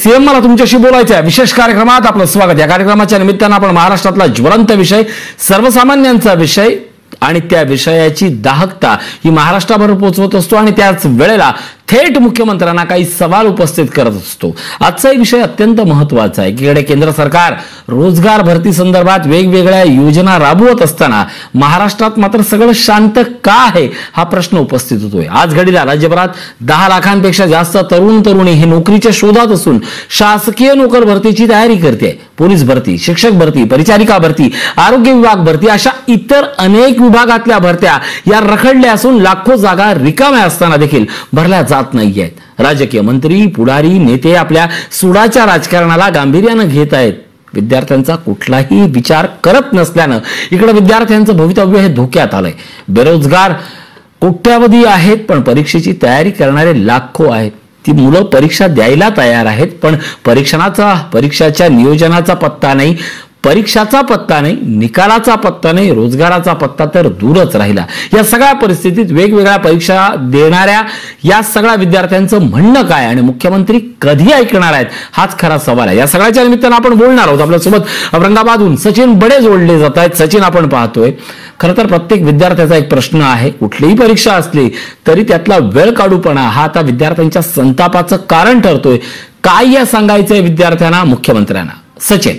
CM मला तुमच्याशी बोलायचं आहे विशेष कार्यक्रमात आपलं स्वागत। या कार्यक्रमाच्या निमित्तानं आपण महाराष्ट्रातला ज्वलंत विषय, सर्वसामान्यांचा विषय आणि त्या विषयाची दाहकता ही महाराष्ट्राभर पोहोचवत असतो आणि त्याच वेळेला थेट मुख्यमंत्र्यांना काही सवाल उपस्थित करत असतो। आजचा विषय अत्यंत महत्त्वाचा आहे। एकीकडे केंद्र सरकार रोजगार भरती संदर्भात वेगवेगळ्या योजना राबवत असताना महाराष्ट्रात मात्र सगळं शांत का आहे हा प्रश्न उपस्थित होतोय। आज घडीला राज्यभरात 10 लाखांपेक्षा जास्त तरुण तरुणी हे नोकरीच्या शोधात असून शासकीय नोकर भरतीची तयारी करते। पोलीस भरती, शिक्षक भरती, परिचारिका भरती, आरोग्य विभाग भरती अशा इतर अनेक विभागातल्या भरत्या या रखडल्या असून लाखो जागा रिकाम्या असताना देखील भरल्या जात नाहीयेत। राजकीय मंत्री, पुढारी, नेते आपल्या सुडाच्या राजकारणाला गांभीर्याने घेत आहेत। विद्यार्थ्यांचा कुठलाही विचार करत नसल्यानं इकडे विद्यार्थ्यांचं भवितव्य हे धोक्यात आलंय। बेरोजगार कोट्यावधी आहेत पण परीक्षेची तयारी करणारे लाखो आहेत। ती मुलं परीक्षा द्यायला तयार आहेत पण परीक्षाच्या नियोजनाचा पत्ता नाही, परीक्षाचा पत्ता नाही, निकालाचा पत्ता नाही, रोजगाराचा पत्ता तर दूरच राहिला। या सगळ्या परिस्थितीत वेगवेगळ्या परीक्षा देणाऱ्या या सगळ्या विद्यार्थ्यांचं म्हणणं काय आणि मुख्यमंत्री कधी ऐकणार आहेत हाच खरा सवाल आहे। या सगळ्याच्या निमित्तानं आपण बोलणार आहोत। आपल्यासोबत औरंगाबादहून सचिन बडे जोडले जात आहेत। सचिन, आपण पाहतोय खरं तर प्रत्येक विद्यार्थ्याचा एक प्रश्न आहे, कुठलीही परीक्षा असली तरी त्यातला वेळ काढूपणा हा आता विद्यार्थ्यांच्या संतापाचं कारण ठरतोय। काय या सांगायचंय विद्यार्थ्यांना, मुख्यमंत्र्यांना? सचिन,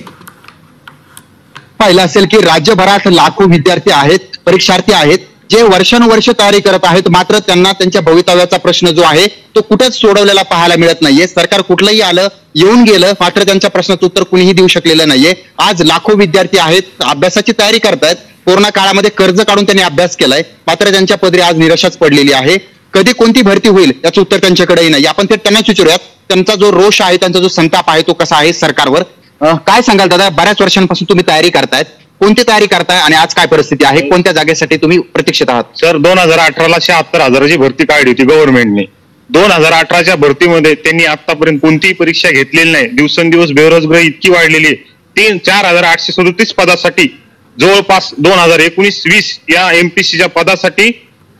पाहिलं असेल की राज्यभरात लाखो विद्यार्थी आहेत, परीक्षार्थी आहेत जे वर्षानुवर्ष तयारी करत आहेत, मात्र त्यांना त्यांच्या भवितव्याचा प्रश्न जो आहे तो कुठेच सोडवलेला पाहायला मिळत नाहीये। सरकार कुठलंही आलं, येऊन गेलं, मात्र त्यांच्या प्रश्नाचं उत्तर कुणीही देऊ शकलेलं नाहीये। आज लाखो विद्यार्थी आहेत, अभ्यासाची तयारी करतायत। कोरोना काळामध्ये कर्ज काढून त्यांनी अभ्यास केलाय, मात्र त्यांच्या पदरी आज निराशाच पडलेली आहे। कधी कोणती भरती होईल याचं उत्तर त्यांच्याकडेही नाही। आपण ते त्यांनाच विचारूयात, त्यांचा जो रोष आहे, त्यांचा जो संताप आहे तो कसा आहे सरकारवर। काय सांगाल दादा, बऱ्याच वर्षांपासून तुम्ही तयारी करतायत, कोणती तयारी करताय आणि आज काय परिस्थिती आहे, कोणत्या जागेसाठी तुम्ही प्रतीक्षेत आहात? सर, 2018ला 76,000ची भरती काढली होती गव्हर्नमेंटने। 2018च्या भरतीमध्ये त्यांनी आतापर्यंत कोणतीही परीक्षा घेतलेली नाही। दिवसेंदिवस बेरोजगारी इतकी वाढलेली आहे, 4,837 पदासाठी जवळपास 2019-20 या एमपीसीच्या पदासाठी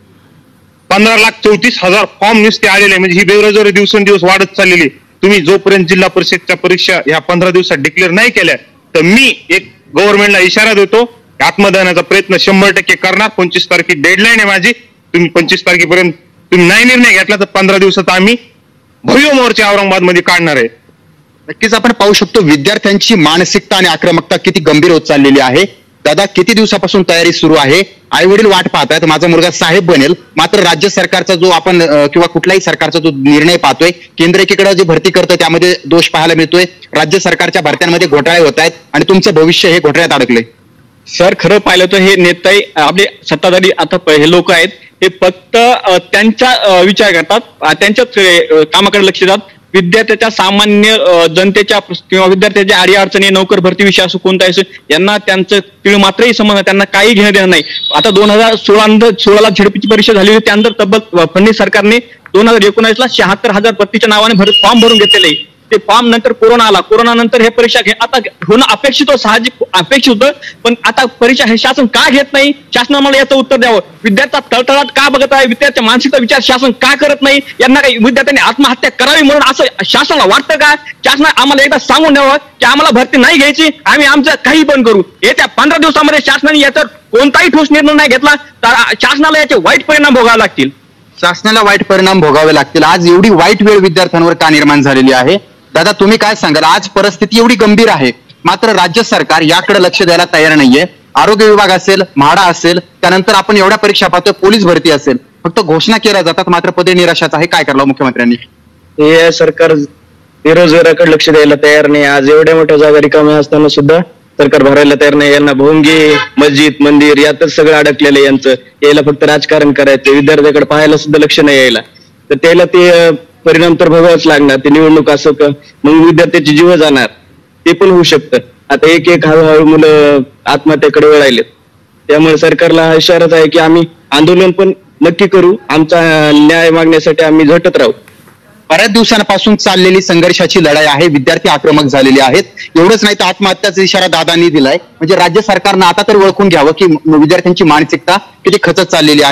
15,34,000 फॉर्म नुसते आलेले। म्हणजे ही बेरोजगारी दिवसेंदिवस वाढत चाललेली। तुम्ही जोपर्यंत जिल्हा परिषदच्या परीक्षा ह्या 15 दिवसात डिक्लेअर नाही केल्या तर मी एक गव्हर्नमेंटला इशारा देतो, आत्मदानाचा प्रयत्न 100% करणार। 25 तारखेची डेडलाईन आहे माझी। तुम्ही 25 तारखेपर्यंत तुम्ही नाही निर्णय घेतला तर 15 दिवसात आम्ही भव्य मोर्चा औरंगाबादमध्ये काढणार आहे। नक्कीच आपण पाहू शकतो विद्यार्थ्यांची मानसिकता आणि आक्रमकता किती गंभीर होत चाललेली आहे। दादा, किती दिवसापासून तयारी सुरू आहे? आई वडील वाट पाहतात, माझा मुलगा साहेब बनेल, मात्र राज्य सरकारचा जो आपण किंवा कुठल्याही सरकारचा जो निर्णय पाहतोय, केंद्र एकीकडे जे भरती करतं त्यामध्ये दोष पाहायला मिळतोय, राज्य सरकारच्या भरत्यांमध्ये घोटाळे होत आहेत आणि तुमचं भविष्य हे घोटाळ्यात अडकलंय। सर, खरं पाहिलं तर हे नेते आपले सत्ताधारी आता हे लोक आहेत, हे फक्त त्यांचा विचार करतात, त्यांच्याच कामाकडे लक्ष देतात। विद्यार्थ्याच्या सामान्य जनतेच्या किंवा विद्यार्थ्याच्या अडीअडचणी, नोकर भरती विषय असो कोणताही असो, यांना त्यांचं तीळ मात्रही संबंध, त्यांना काही घेणं देणं नाही। आता 2016ला झेडपीची परीक्षा झाली होती, त्यानंतर तब्बल फडणवीस सरकारने 2019ला 76,000 पत्तीच्या नावाने फॉर्म भरून घेतलेले। ते फॉर्म नंतर कोरोना आला, कोरोना नंतर हे परीक्षा आता होणं अपेक्षित होतं, साहजिक अपेक्षित होतं, पण आता परीक्षा हे शासन का घेत नाही? शासनाने मला याचं उत्तर द्यावं। विद्यार्थ्यात तळतळाट का बघत आहे? विद्यार्थ्या मानसिकता विचार शासन का करत नाही? यांना काही विद्यार्थ्यांनी आत्महत्या करावी म्हणून असं शासनाला वाटतं का? शासनाने आम्हाला एकदा सांगून द्यावं की आम्हाला भरती नाही घ्यायची, आम्ही आमचं काही पण करू। येत्या 15 दिवसामध्ये शासनाने याच्यावर कोणताही ठोस निर्णय नाही घेतला तर शासनाला याचे वाईट परिणाम भोगावे लागतील। शासनाला वाईट परिणाम भोगावे लागतील। आज एवढी वाईट वेळ विद्यार्थ्यांवर का निर्माण झालेली आहे? दादा, तुम्ही काय सांगाल? आज परिस्थिती एवढी गंभीर आहे, मात्र राज्य सरकार याकडे लक्ष द्यायला तयार नाहीये। आरोग्य विभाग असेल, म्हाडा असेल, त्यानंतर आपण एवढ्या परीक्षा पाहतोय, पोलीस भरती असेल, फक्त घोषणा केल्या जातात, मात्र पदे निराशाच आहे। काय करावं मुख्यमंत्र्यांनी? हे सरकार बेरोजगाराकडे लक्ष द्यायला तयार नाही। आज एवढ्या मोठ्या जागा रिकाम्या असताना सुद्धा सरकार भरायला तयार नाही। यांना भोंगे, मस्जिद, मंदिर यातच सगळं अडकलेलं यांचं। यायला फक्त राजकारण करायचं, विद्यार्थ्याकडे पाहायला सुद्धा लक्ष नाही यायला, तर त्याला ते परिणाम तर भोगावंच लागणार। ते निवडणूक असं का मग विद्यार्थ्याची जीव जाणार, ते पण होऊ शकतं। आता एक हळूहळू मुलं आत्महत्येकडे वळायलेत, त्यामुळे सरकारला इशाराच आहे की आम्ही आंदोलन पण नक्की करू, आमचा न्याय मागण्यासाठी आम्ही झटत राहू। बऱ्याच दिवसांपासून चाललेली संघर्षाची लढाई आहे, विद्यार्थी आक्रमक झालेले आहेत। एवढंच नाही तर आत्महत्याचा इशारा दादांनी दिलाय। म्हणजे राज्य सरकारनं आता तरी ओळखून घ्यावं की विद्यार्थ्यांची मानसिकता किती खचत चाललेली आहे।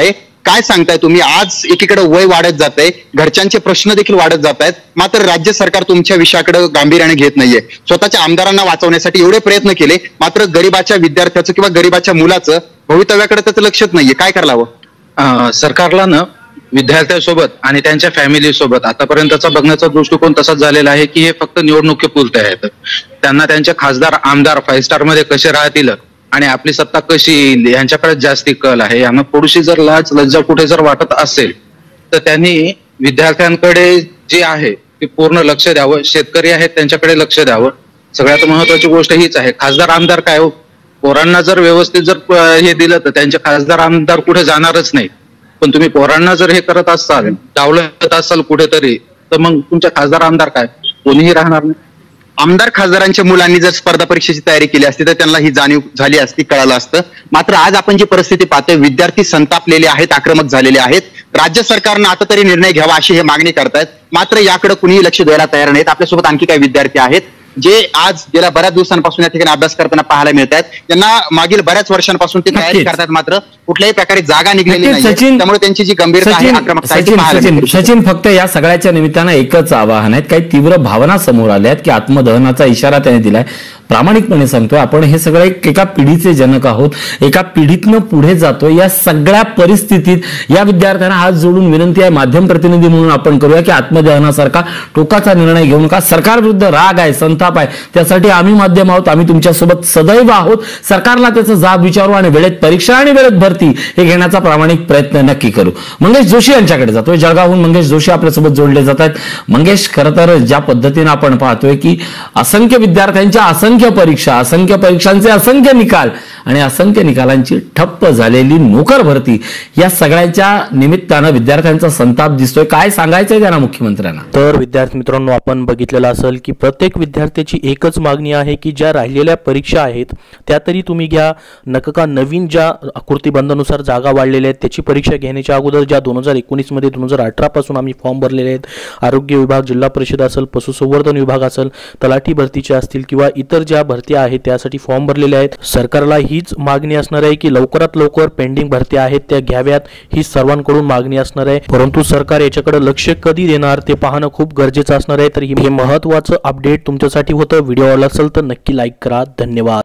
काय सांगताय तुम्ही? आज एकीकडे वय वाढत जात आहे, घरच्यांचे प्रश्न देखील वाढत जात आहेत, मात्र राज्य सरकार तुमच्या विषयाकडे गांभीर्याने घेत नाहीये. स्वतःच्या आमदारांना वाचवण्यासाठी एवढे प्रयत्न केले, मात्र गरिबाच्या विद्यार्थ्याचं किंवा गरिबाच्या मुलाचं भवितव्याकडे त्याचं लक्षच नाहीये. काय करायला हवं? सरकारला ना विद्यार्थ्यांसोबत आणि त्यांच्या फॅमिली सोबत आतापर्यंतचा बघण्याचा दृष्टिकोन तसाच झालेला आहे की हे फक्त निवडणुकीपुरते आहेत. त्यांना त्यांचे खासदार आमदार 5 स्टार मध्ये कसे राहतील आणि आपली सत्ता कशी येईल यांच्याकडे जास्ती कल आहे. यांना थोडीशी जर लाज लज्जा कुठे जर वाटत असेल तर त्यांनी विद्यार्थ्यांकडे जे आहे ते पूर्ण लक्ष द्यावं. शेतकरी आहेत त्यांच्याकडे लक्ष द्यावं. सगळ्यात महत्वाची गोष्ट हीच आहे. खासदार आमदार काय हो, पोरांना जर व्यवस्थित जर हे दिलं तर त्यांचे खासदार आमदार कुठे जाणारच नाही. पण तुम्ही पोरांना जर हे करत असाल, डावलत असाल कुठेतरी, तर मग तुमच्या खासदार आमदार काय कोणीही राहणार नाही. आमदार खासदारांच्या मुलांनी जर स्पर्धा परीक्षेची तयारी केली असती तर त्यांना ही जाणीव झाली असती, कळालं असतं. मात्र आज आपण जी परिस्थिती पाहतोय, विद्यार्थी संतापलेले आहेत, आक्रमक झालेले आहेत. राज्य सरकारनं आता तरी निर्णय घ्यावा अशी हे मागणी करतायत, मात्र याकडे कुणीही लक्ष द्यायला तयार नाहीत. आपल्यासोबत आणखी काही विद्यार्थी आहेत जे आज गेल्या बऱ्याच दिवसांपासून या ठिकाणी अभ्यास करताना पाहायला मिळत आहेत. त्यांना मागील बऱ्याच वर्षांपासून ते तयारी करतात, मात्र कुठल्याही प्रकारे जागा निघलेली नाही. त्यामुळे त्यांची जी गंभीरता आहे, आक्रमकता आहे ती पाहायला मिळते. सचिन, फक्त या सगळ्याच्या निमित्तानं एकच आवाहन आहेत. काही तीव्र भावना समोर आल्या आहेत की आत्मदहनाचा इशारा त्याने दिलाय. प्रामाणिकपणे सांगतोय, आपण हे सगळे एका पिढीचे जनक आहोत, एका पिढीतनं पुढे जातोय. या सगळ्या परिस्थितीत या विद्यार्थ्यांना हात जोडून विनंती आहे, माध्यम प्रतिनिधी म्हणून आपण करूया की आत्मदहनासारखा टोकाचा निर्णय घेऊ नका. सरकार विरुद्ध राग आहे, संताप आहे, त्यासाठी आम्ही माध्यम आहोत, आम्ही तुमच्यासोबत सदैव आहोत. सरकारला त्याचा जाब विचारू आणि वेळेत परीक्षा आणि वेळेत भरती हे घेण्याचा प्रामाणिक प्रयत्न नक्की करू. मंगेश जोशी यांच्याकडे जातोय. जळगावहून मंगेश जोशी आपल्यासोबत जोडले जात आहेत. मंगेश, खरं तर ज्या पद्धतीने आपण पाहतोय की असंख्य विद्यार्थ्यांच्या असंख्य परीक्षा, असंख्य परीक्षांचे असंख्य निकाल आणि असंख्य निकालांची ठप्प झालेली नोकर भरती, या सगळ्याच्या निमित्तानं विद्यार्थ्यांचा संताप दिसतोय. काय सांगायचंय त्यांना मुख्यमंत्र्यांना? तर विद्यार्थी मित्रांनो, आपण बघितलेलं असेल की प्रत्येक विद्यार्थ्याची एकच मागणी आहे की ज्या राहिलेल्या परीक्षा आहेत त्या तरी तुम्ही घ्या. नका नवीन ज्या आकृती बंधानुसार जागा वाढलेल्या आहेत त्याची परीक्षा घेण्याच्या अगोदर ज्या 2019 मध्ये 2018 पासून आम्ही फॉर्म भरलेले आहेत, आरोग्य विभाग, जिल्हा परिषद असेल, पशुसंवर्धन विभाग असेल, तलाठी भरतीचे असतील किंवा इतर ज्या भरती आहेत त्यासाठी फॉर्म भरलेले आहेत. सरकारला हीच मागणी असणार आहे की लवकरात लवकर पेंडिंग भरती आहेत त्या घ्याव्यात, ही सर्वांकडून मागणी असणार आहे. परंतु सरकार याच्याकडे लक्ष कधी देणार ते पाहणं खूप गरजेचं असणार आहे. तर हे महत्त्वाचं अपडेट तुमच्यासाठी होतं. व्हिडिओ आवडला असेल तर नक्की लाईक करा. धन्यवाद.